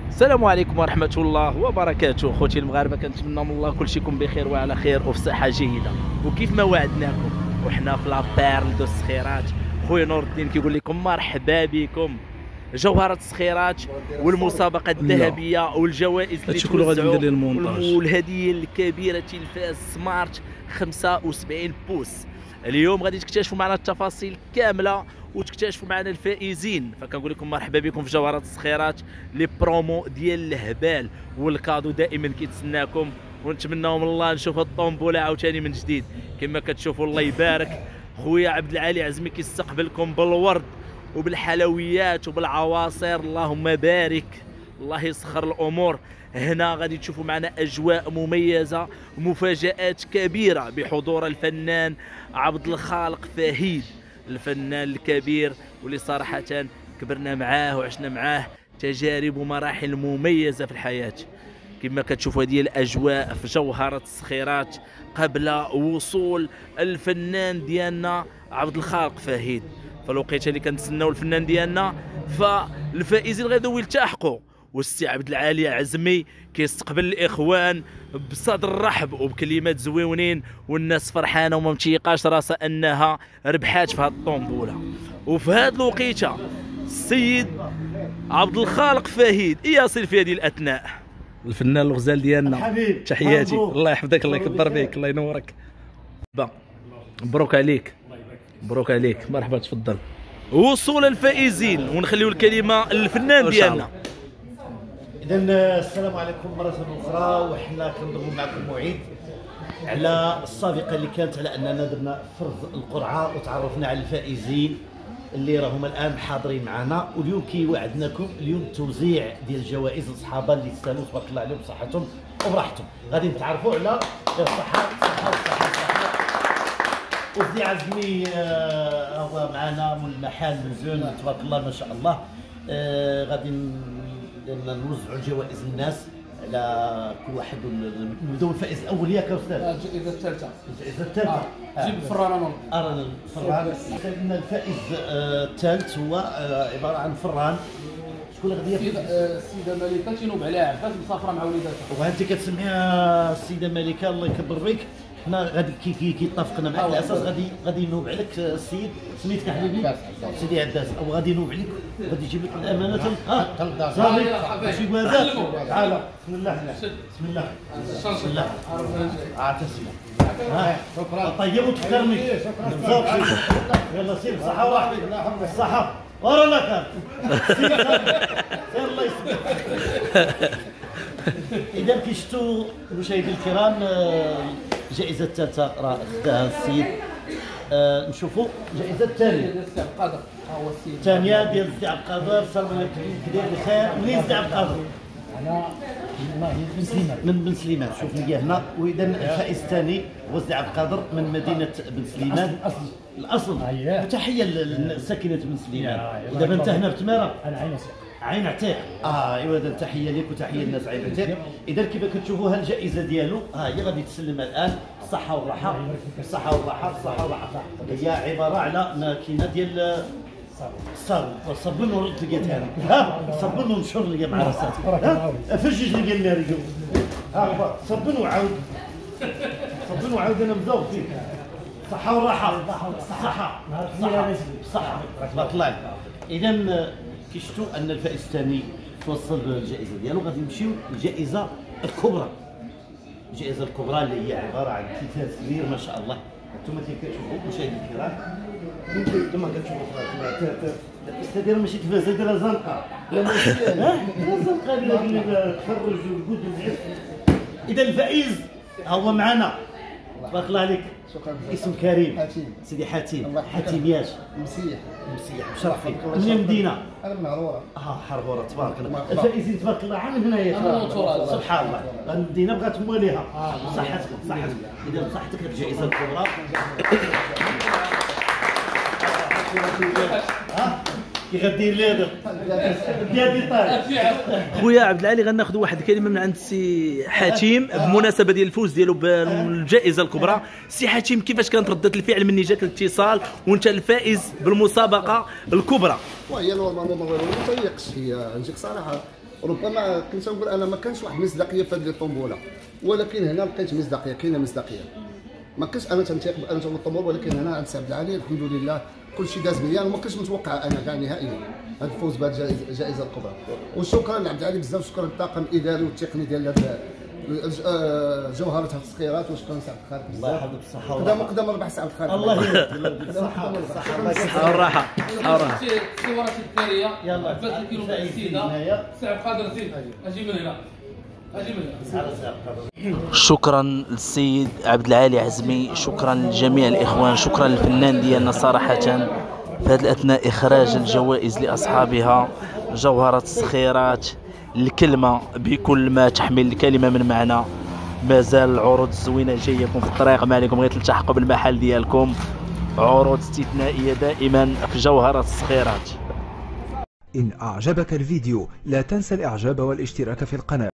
السلام عليكم ورحمة الله وبركاته. خوتي المغاربة، كنتمنى من الله كلشي يكون بخير وعلى خير وفي صحة جيدة. وكيف ما وعدناكم وحنا في لابيرل دو السخيرات، خويا نور الدين كيقول لكم مرحبا بكم. جوهرة السخيرات والمسابقة الذهبية والجوائز اللي توزعوا والهدية الكبيرة تلفاز سمارت 75 بوس. اليوم غادي تكتشفوا معنا التفاصيل كاملة وتكتشفوا معنا الفائزين، فكنقول لكم مرحبا بكم في جوهرة السخيرات. لي برومو ديال الهبال والكادو دائما كيتسناكم، ونتمناو من الله نشوف الطومبوله عاوتاني من جديد كما كتشوفوا. الله يبارك. خويا عبد العالي عزمي كيستقبلكم بالورد وبالحلويات وبالعواصر، اللهم بارك. الله يسخر الامور. هنا غادي تشوفوا معنا اجواء مميزه، مفاجآت كبيره بحضور الفنان عبد الخالق فهيد، الفنان الكبير واللي صراحه كبرنا معاه وعشنا معاه تجارب ومراحل مميزه في الحياه. كما كتشوفوا هذه الاجواء في جوهره السخيرات قبل وصول الفنان ديالنا عبد الخالق فهيد. فالوقيته اللي كنتسناو الفنان ديالنا، فالفائزين غاديو يلتحقوا، والسي عبد العالي عزمي كيستقبل الاخوان بصدر رحب وبكلمات زويونين، والناس فرحانه وما متيقاش راسها انها ربحات في هذه الطومبوله. وفي هذه الوقيته السيد عبد الخالق فهيد يصل في هذه الاثناء، الفنان الغزال ديالنا. تحياتي، الله يحفظك، الله يكبر بك، الله ينورك. مبروك عليك، مبروك عليك، مرحبا، تفضل. وصول الفائزين ونخليو الكلمه للفنان ديالنا. إذا السلام عليكم مرة أخرى، وحنا كنضربوا معكم موعد على السابقة اللي كانت على أننا درنا فرض القرعة وتعرفنا على الفائزين اللي راهم الآن حاضرين معنا. واليوم كي وعدناكم اليوم توزيع ديال الجوائز للصحابة اللي يستاهلوا تبارك الله عليهم بصحتهم وبراحتهم. غادي نتعرفوا على الصحة. وزي عزمي هو معنا من المحل من زون تبارك الله ما شاء الله. غادي نوزعوا الجوائز للناس على كل واحد. نبداو الفائز الاول ياك استاذ. الجائزه الثالثه. الجائزه الثالثه. جيب الفران. ارانا الفران. سيدنا الفائز الثالث هو عباره عن فران. شكون اللي غادي ياخذ؟ السيده ملكه تينوب عليها عباس مسافره مع وليداتها. وانت كتسميها السيده ملكه، الله يكبر بك. حنا غادي كي اتفقنا معك على اساس غادي ينوب عليك السيد سميتك حبيبي سيدي عداس، او غادي ينوب عليك وغادي يجيب لك الامانه. صافي ماشي بهذا. تعال بسم الله بسم الله بسم الله. تسمع شكرا. طيب وتفكرني يلا سير بصحه واحده. الصحه ورانا كان سير الله يسلمك. إذا كي شفتوا مشاهدي الكرام الجائزة الثالثة راه خداها السيد. نشوفوا الجائزة الثانية ديال السي عبد القادر. ها هو السيد الثانية ديال السي عبد القادر. سلام كدير بخير. منين السي عبد القادر؟ أنا بن سليمان. من بن سليمان. شوف لي هنا. وإذا الفائز الثاني هو السي عبد القادر من مدينة بن سليمان. الأصل. وتحية لساكنة بن سليمان. ودابا أنت هنا في تمارة. أنا عين عتيق. عين عتيق. ايوا اذا تحيه لك وتحيه للناس عين عتيق. اذا كيف كتشوفوا الجائزه ديالو ها هي غادي تسلمها الان. الصحه والراحه. الصحه والراحه. الصحه والراحه هي عباره على ماكينه ديال الصابون. الصابون لقيتها انا. ها الصابون ونشر لي مع راساتي. ها فجج لي النار اليوم. ها صابون وعاود. صابون وعاود انا مزوق فيك. الصحه والراحه. الصحه. الصحه تبارك الله عليك. اذا كي شفتوا ان الفائز الثاني توصل الجائزه ديالو، غادي نمشيو للجائزه الكبرى. الجائزه الكبرى اللي هي عباره عن تلفاز كبير ما شاء الله. انتم كتشوفوا مشاهدي الكرام، انتم كتشوفوا هذه ماشي تلفاز، هذه زنقه. لا ماشي زنقه اللي تفرج وجود العز. اذا الفائز هو معنا تبارك الله عليك. شكرا. اسم كريم. حاتم. سيدي حاتم. حاتم ياش مسيح. مسيح مشرف فيك. من المدينه؟ انا من عروره. حربوره تبارك الله. الفائزين تبارك الله عام هنايا سبحان الله. المدينه بغات مواليها. صحتك صحتك. اذا بصحتك الجائزه الكبرى. كي غدير لي هذا ديال طايح. خويا عبد العالي غناخذ واحد الكلمه من عند السي حاتم بمناسبه ديال الفوز ديالو بالجائزه الكبرى. سي حاتم، كيفاش كانت رده الفعل مني جاك الاتصال وانت الفائز بالمسابقه الكبرى؟ وهي نورمالمون ما تيقش، هي نجيك صراحه ربما كنت نقول انا ما كانش واحد المصداقيه في هذه الطنبوله، ولكن هنا لقيت مصداقيه، كاينه مصداقيه. ما كنتش انا تنتيق بان الطنبول، ولكن هنا عند عبد العالي الحمد لله كل شيء داز مزيان، وما كنتش متوقع انا كاع نهائيا هذا الفوز بهذه الجائزه الكبرى. وشكرا لعبد العالي بزاف، شكرا للطاقم الاداري والتقني ديال جوهره التسخيرات، وشكرا سعد الخالق بزاف. الله يحفظك الصحه قدام 4 ساعات الخالق. الله يهديك الصحه والصحه والراحه. الصورات الذكريه يلا عباس الكيلو تاع السيده سعد قادر زيد اجي من هنا اجي من هنا. شكرا للسيد عبد العالي عزمي، شكرا لجميع الاخوان، شكرا للفنان ديالنا صراحه في هذه الاثناء اخراج الجوائز لاصحابها. جوهره التسخيرات، الكلمه بكل ما تحمل الكلمه من معنى. مازال العروض الزوينه جايكم في الطريق، ما عليكم غير تلتحقوا بالمحل ديالكم. عروض استثنائيه دائما في جوهره التسخيرات. إن أعجبك الفيديو لا تنسى الإعجاب والاشتراك في القناة.